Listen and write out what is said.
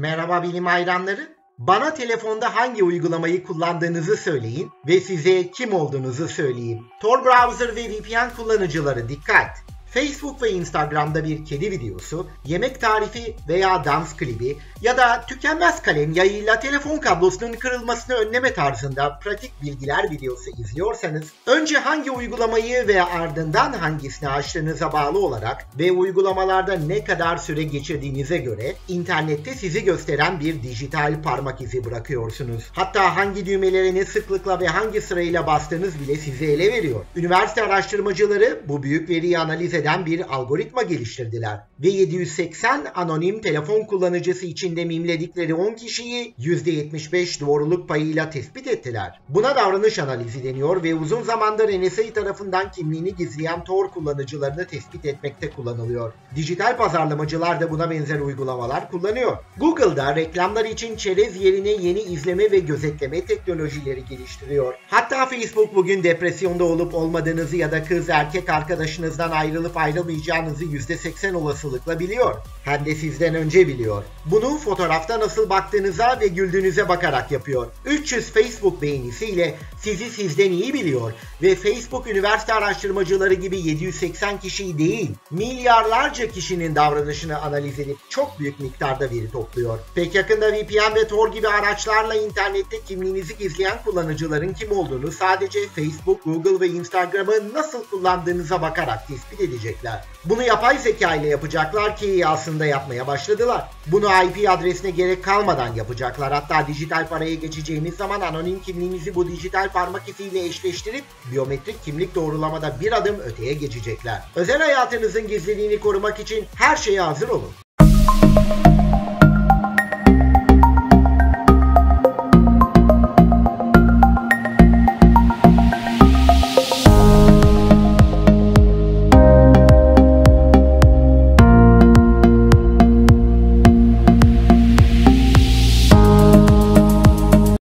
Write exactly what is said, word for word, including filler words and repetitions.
Merhaba bilim hayranları. Bana telefonda hangi uygulamayı kullandığınızı söyleyin ve size kim olduğunuzu söyleyeyim. Tor browser ve V P N kullanıcıları dikkat! Facebook ve Instagram'da bir kedi videosu, yemek tarifi veya dans klibi ya da tükenmez kalem yayıyla telefon kablosunun kırılmasını önleme tarzında pratik bilgiler videosu izliyorsanız, önce hangi uygulamayı ve ardından hangisini açtığınıza bağlı olarak ve uygulamalarda ne kadar süre geçirdiğinize göre internette sizi gösteren bir dijital parmak izi bırakıyorsunuz. Hatta hangi düğmelere ne sıklıkla ve hangi sırayla bastığınız bile sizi ele veriyor. Üniversite araştırmacıları bu büyük veriyi analiz eden bir algoritma geliştirdiler ve yedi yüz seksen anonim telefon kullanıcısı içinde mimledikleri on kişiyi yüzde yetmiş beş doğruluk payıyla tespit ettiler. Buna davranış analizi deniyor ve uzun zamandır N S A tarafından kimliğini gizleyen Tor kullanıcılarını tespit etmekte kullanılıyor. Dijital pazarlamacılar da buna benzer uygulamalar kullanıyor. Google'da reklamlar için çerez yerine yeni izleme ve gözetleme teknolojileri geliştiriyor. Hatta Facebook bugün depresyonda olup olmadığınızı ya da kız erkek arkadaşınızdan ayrılıp ayrılmayacağınızı yüzde seksen olasılıkla biliyor. Hem de sizden önce biliyor. Bunu fotoğrafta nasıl baktığınıza ve güldüğünüze bakarak yapıyor. üç yüz Facebook beğenisiyle sizi sizden iyi biliyor ve Facebook üniversite araştırmacıları gibi yedi yüz seksen kişiyi değil, milyarlarca kişinin davranışını analiz edip çok büyük miktarda veri topluyor. Pek yakında V P N ve Tor gibi araçlarla internette kimliğinizi gizleyen kullanıcıların kim olduğunu sadece Facebook, Google ve Instagram'ı nasıl kullandığınıza bakarak tespit edecekler. Bunu yapay zeka ile yapacaklar ki aslında yapmaya başladılar. Bunu I P adresine gerek kalmadan yapacaklar. Hatta dijital paraya geçeceğimiz zaman anonim kimliğimizi bu dijital parmak iziyle eşleştirip biyometrik kimlik doğrulamada bir adım öteye geçecekler. Özel hayatınızın gizliliğini korumak için her şeye hazır olun.